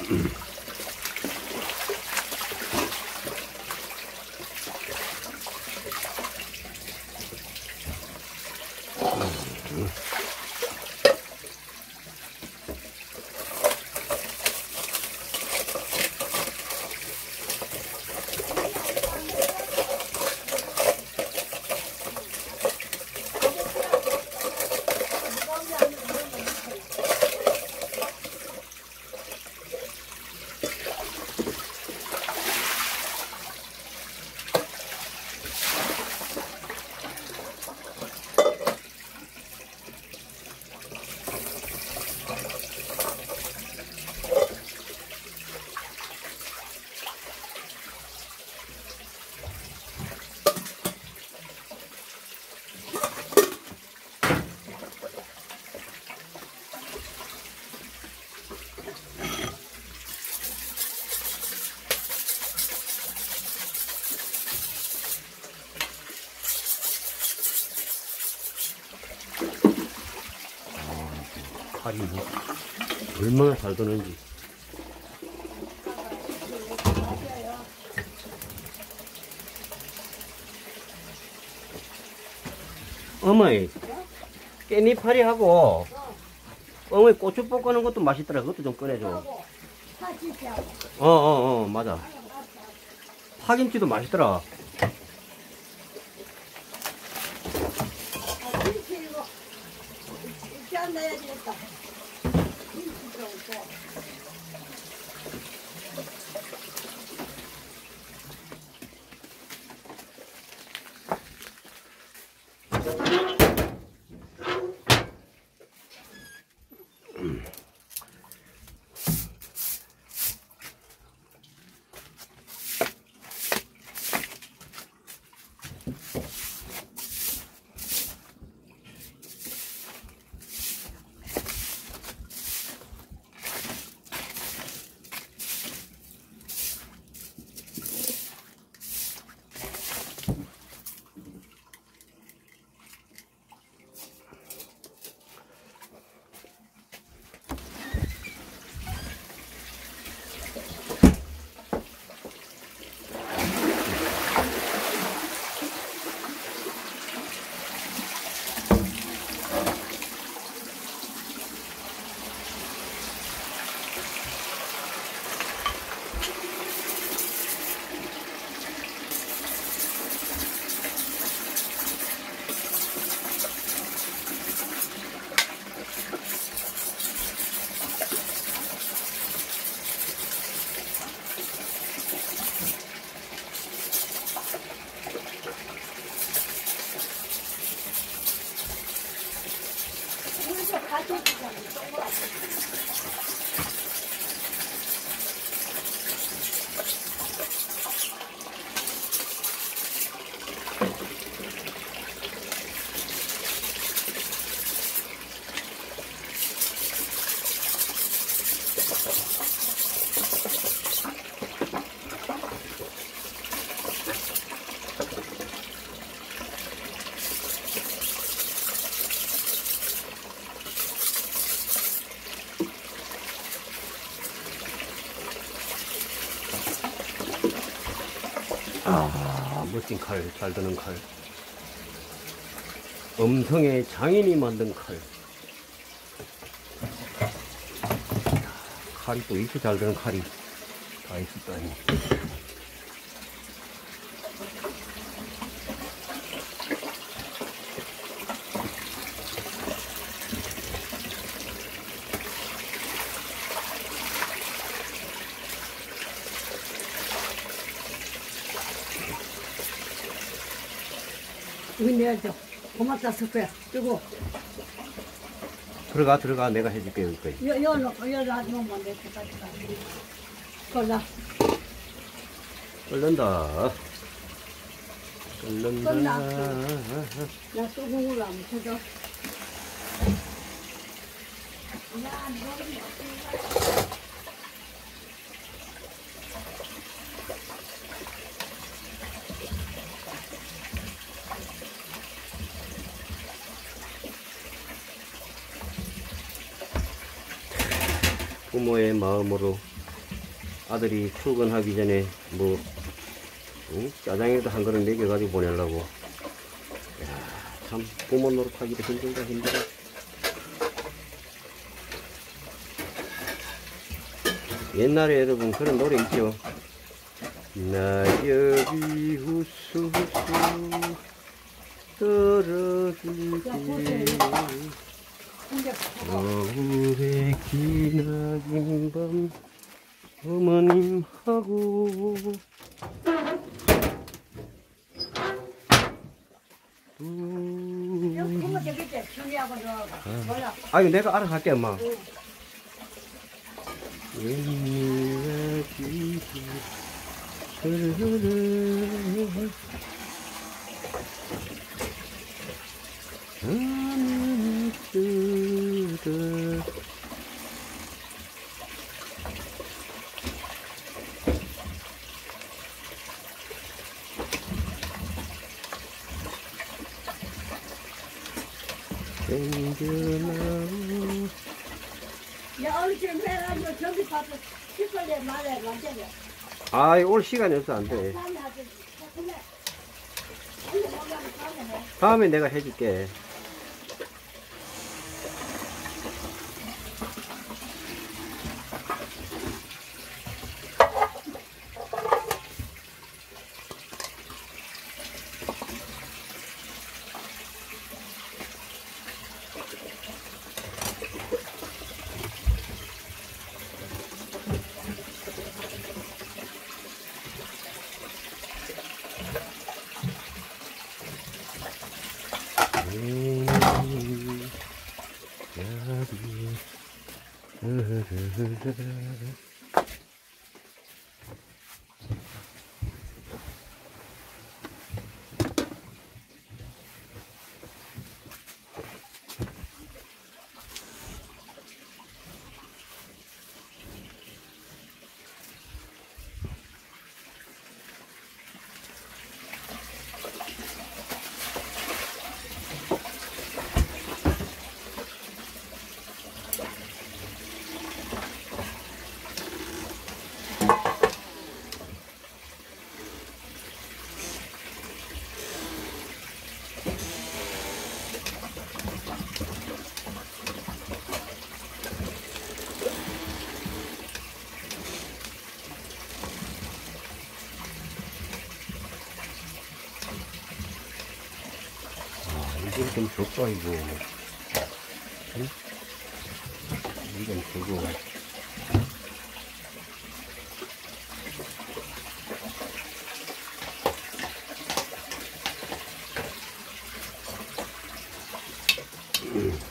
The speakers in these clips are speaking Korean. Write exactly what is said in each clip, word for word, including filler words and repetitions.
칼이 뭐 얼마나 잘 드는지. 어머니 깻잎파리하고 어머니 고추 볶는 것도 맛있더라. 그것도 좀 꺼내줘. 어어어 어, 어, 맞아. 파김치도 맛있더라. 아, 멋진 칼, 잘 드는 칼. 음성의 장인이 만든 칼. 칼이 또 이렇게 잘 드는 칼이 다 있었다니. 여기 내야죠. 고맙다, 석구야. 뜨고. 들어가, 들어가. 내가 해줄게, 여기까지. 여, 여, 여, 여, 놔두면 돼. 걸라. 끓는다. 끓는다. 끓나. 나 소금을 안 묻혀줘. 야, 너 부모의 마음으로 아들이 출근하기 전에 뭐 응? 짜장이라도 한 그릇 먹여가지고 보내려고. 야, 참 부모 노릇하기도 힘들다 힘들어. 옛날에 여러분 그런 노래 있죠. 낙엽이 후수후수 떨어지게 겨울에 기나긴 밤 어머님하고 아 이거 내가 알아서 할게 엄마. 이야기 흐르르 하늘 뜨다 생겨나오. 야, 어르신 내가 뭐 저기 가서 시골에 말해 완전히. 아, 올 시간이 없어 안 돼. 다음에 내가 해줄게. 이건 좀 줬다 이거. 응? 이건 주고. 음.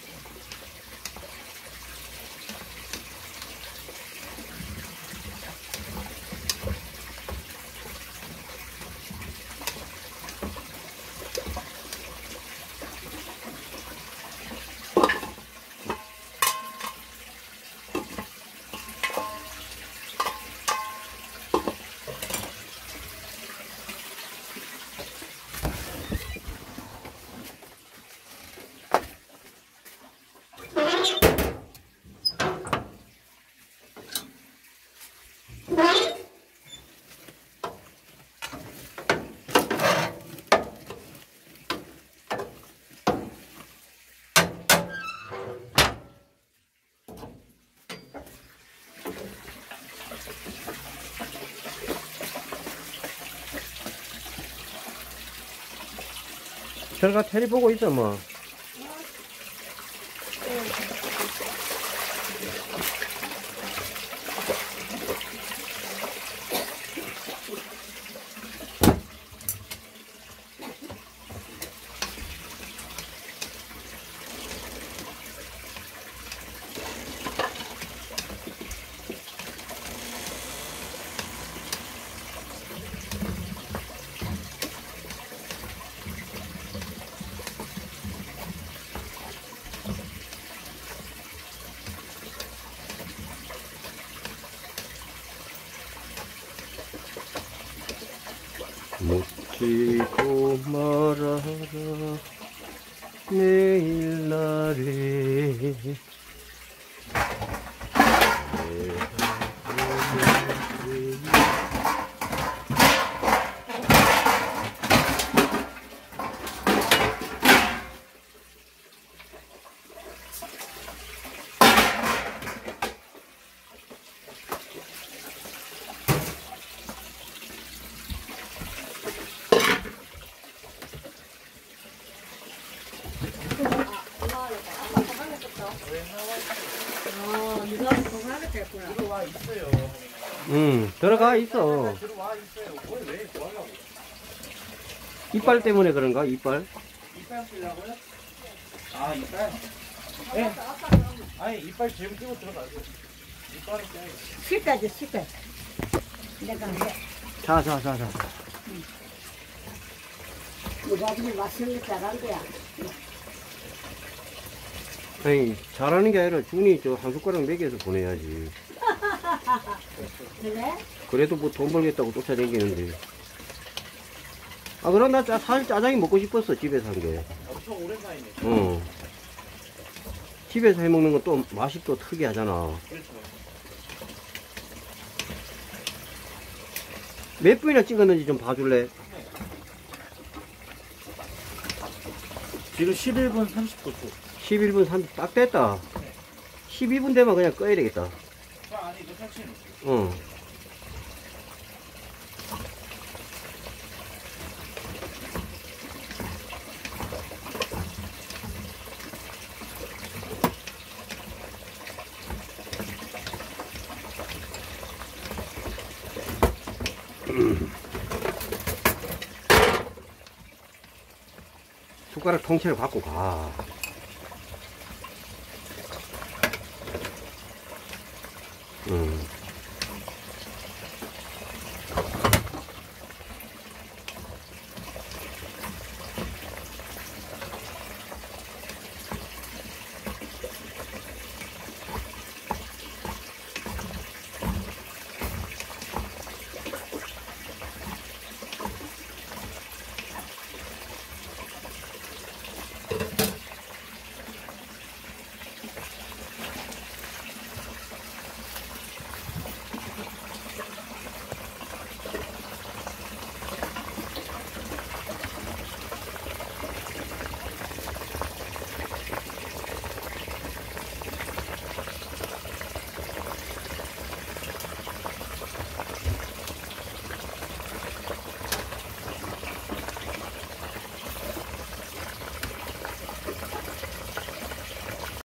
저가 테리 보고 있어 뭐. 묻지도 말아라 내일날에 이거 공항을 됐구나. 들어와 있어요. 응, 들어가 있어. 들어와 있어요. 뭘왜 뭐하려고? 이빨 때문에 그런가? 이빨? 이빨 쓰려고요? 아 이빨? 네. 아니 이빨 지금 끼고 들어가세요. 이빨은 껴요. 시까지 시까지. 내가 해. 자, 자, 자, 자. 이거 아주 맛있는 거 잘한대야. 아니, 잘하는 게 아니라 준이 저 한 숟가락 먹여서 보내야지. 그래? 그래도 뭐 돈 벌겠다고 쫓아다니는데. 아, 그럼 나 짜, 사실 짜장이 먹고 싶었어, 집에서 한 게. 엄청 오랜만이네. 어. 집에서 해 먹는 건 또 맛이 또 특이하잖아. 그렇죠. 몇 분이나 찍었는지 좀 봐줄래? 지금 십일 분 삼십구 초. 십일 분 삼십, 딱 됐다. 십이 분 되면 그냥 꺼야 되겠다. 저 안에 이거 설치해 놓을게요. 어. 숟가락 통째로 갖고 가. 음.